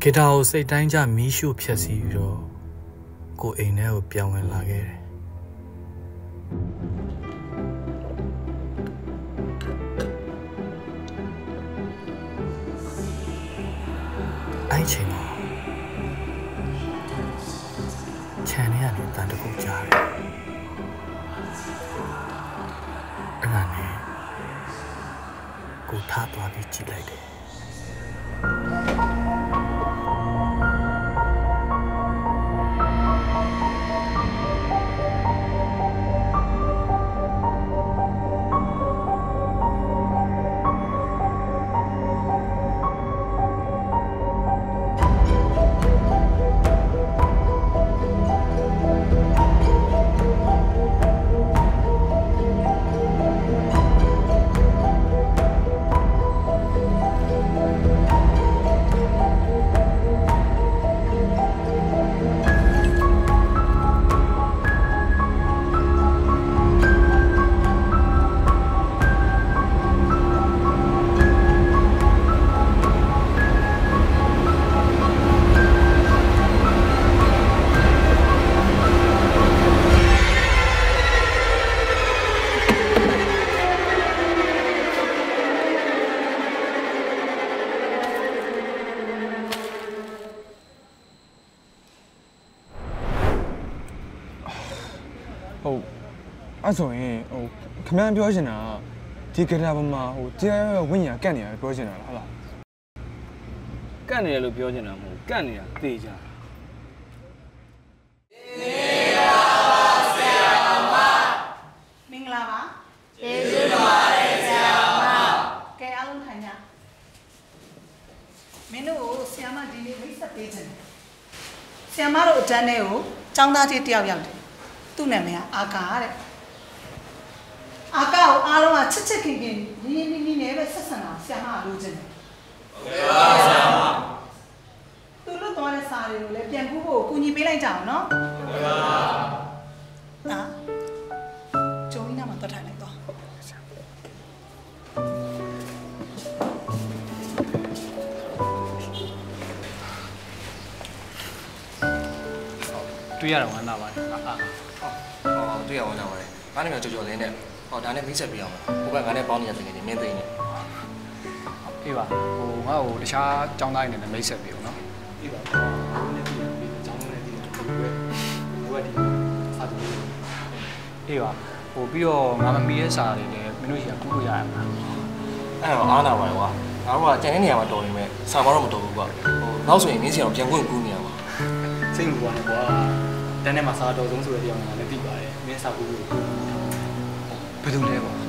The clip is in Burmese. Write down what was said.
ခေတာကိုစိတ်တိုင်းကြမီးရှို့ဖြက်စီးပြီးတော့ကိုအိမ်ထဲကိုပြောင်းဝင်လာခဲ့တယ်အဲ့ချိန်မှာခြံထဲကနေတန်တခုကြားတယ်အဲ့ဒါနဲ့ကိုထားသွားပြီးကြည့်လိုက်တယ်အဲ့ဆိုရင်ခမန်းပြောချင်တာဒီကရာပေါ်မှာတရားရဝိညာဉ်ကတ်နေရတယ်ပြောချင်တာလားဟုတ်လားကတ်နေတယ်လို့ပြောချင်တာမဟုတ်ကတ်နေတာသေချာမင်္ဂလာပါကျေးဇူးတော်ပါတယ်ဆရာမကဲအားလုံးထိုင်ကြမင်းတို့ကိုဆရာမဒီနေ့မိတ်ဆက်ပေးခြင်းဆရာမတို့အတန်းထဲကိုចောင်းသားကြီးတယောက်ရောက်တယ်သူ့နာမည်ကအာကာတဲ့အာကာကိုအားလုံးကချစ်ချစ်ခင်ခင်ရင်းရင်းနှီးနှီးနဲ့ပဲဆက်ဆံတာဆရာမကလိုချင်တယ်ဟုတ်ကဲ့ပါဆရာမသူလွတ်သွားတဲ့စာတွေကိုလည်းပြန်ကူးဖို့ကူညီပေးလိုက်ကြအောင်နော်ဟုတ်ကဲ့ပါဟာကျုံင်းနာမှာတော့ထိုင်လိုက်တော့တွေ့ရတော့ဝမ်းသာပါတယ်တွေ့ရဝမ်းသာပါတယ်ဘာနဲ့မှကြော်လင်းနဲ့ဒါနဲ့မိတ်ဆက်ပြအောင်ဟိုဘက်ငါနဲ့ပေါင်းနေတဲ့တကယ်ကြီးမင်းသိနေအေးပါငါ့ကိုတခြားចောင်းသားတွေနဲ့မိတ်ဆက်ပြအောင်နော်အေးပါနဲ့ပြီးចောင်းနဲ့ပြီးတော့ဘယ်ဒီစားတယ်အေးပါပြီးတော့ငါမမီးရဲ့စာတွေလည်းမင်းတို့ကြီးကကူးလို့ရရမှာအဲ့တော့အားနာပါရွာငါတို့ကကြံတဲ့နေရာမှာတော်နေမဲ့စာမတော့မတော်ဘူးကွာနောက်ဆိုရင်မင်းစီအောင်ပြန်ခွင့်ကူးနေရမှာစိတ်မပူပါနဲ့ကွာတန်းထဲမှာစာတော်ဆုံးဆိုတဲ့တရားငါလည်းသိပါတယ်မင်းစာကူးလို့ဘယ်လိုလဲပေါ့